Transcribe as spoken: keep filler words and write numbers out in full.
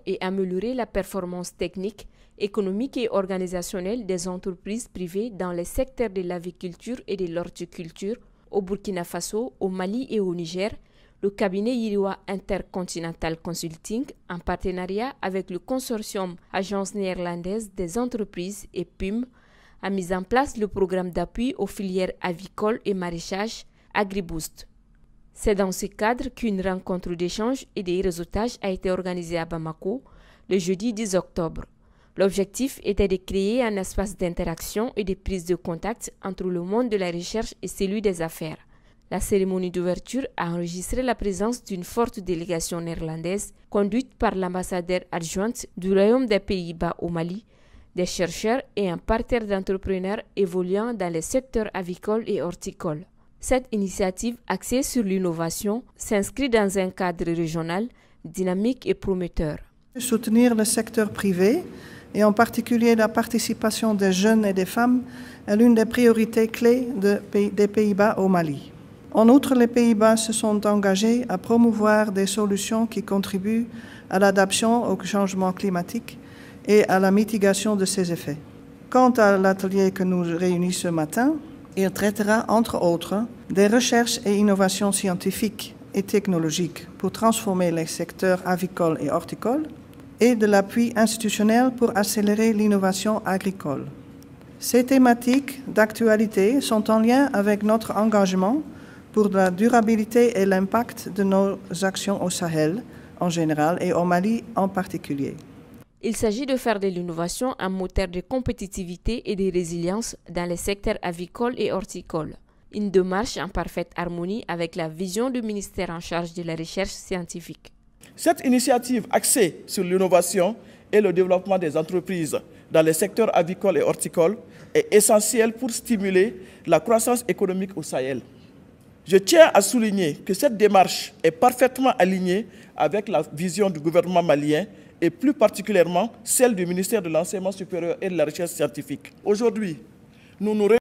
et améliorer la performance technique, économique et organisationnelle des entreprises privées dans les secteurs de l'aviculture et de l'horticulture au Burkina Faso, au Mali et au Niger, le cabinet Yiriwa Intercontinental Consulting, en partenariat avec le consortium Agence néerlandaise des entreprises et P U M, a mis en place le programme d'appui aux filières avicoles et maraîchage AgriBoost. C'est dans ce cadre qu'une rencontre d'échange et de réseautage a été organisée à Bamako le jeudi dix octobre. L'objectif était de créer un espace d'interaction et de prise de contact entre le monde de la recherche et celui des affaires. La cérémonie d'ouverture a enregistré la présence d'une forte délégation néerlandaise conduite par l'ambassadeur adjointe du Royaume des Pays-Bas au Mali, des chercheurs et un parterre d'entrepreneurs évoluant dans les secteurs avicoles et horticoles. Cette initiative axée sur l'innovation s'inscrit dans un cadre régional dynamique et prometteur. Soutenir le secteur privé et en particulier la participation des jeunes et des femmes est l'une des priorités clés de, des Pays-Bas au Mali. En outre, les Pays-Bas se sont engagés à promouvoir des solutions qui contribuent à l'adaptation au changement climatique et à la mitigation de ses effets. Quant à l'atelier que nous réunissons ce matin, il traitera, entre autres, des recherches et innovations scientifiques et technologiques pour transformer les secteurs avicoles et horticoles et de l'appui institutionnel pour accélérer l'innovation agricole. Ces thématiques d'actualité sont en lien avec notre engagement pour la durabilité et l'impact de nos actions au Sahel en général et au Mali en particulier. Il s'agit de faire de l'innovation un moteur de compétitivité et de résilience dans les secteurs avicoles et horticoles. Une démarche en parfaite harmonie avec la vision du ministère en charge de la recherche scientifique. Cette initiative axée sur l'innovation et le développement des entreprises dans les secteurs avicoles et horticoles est essentielle pour stimuler la croissance économique au Sahel. Je tiens à souligner que cette démarche est parfaitement alignée avec la vision du gouvernement malien et plus particulièrement celle du ministère de l'Enseignement supérieur et de la Recherche scientifique. Aujourd'hui, nous nous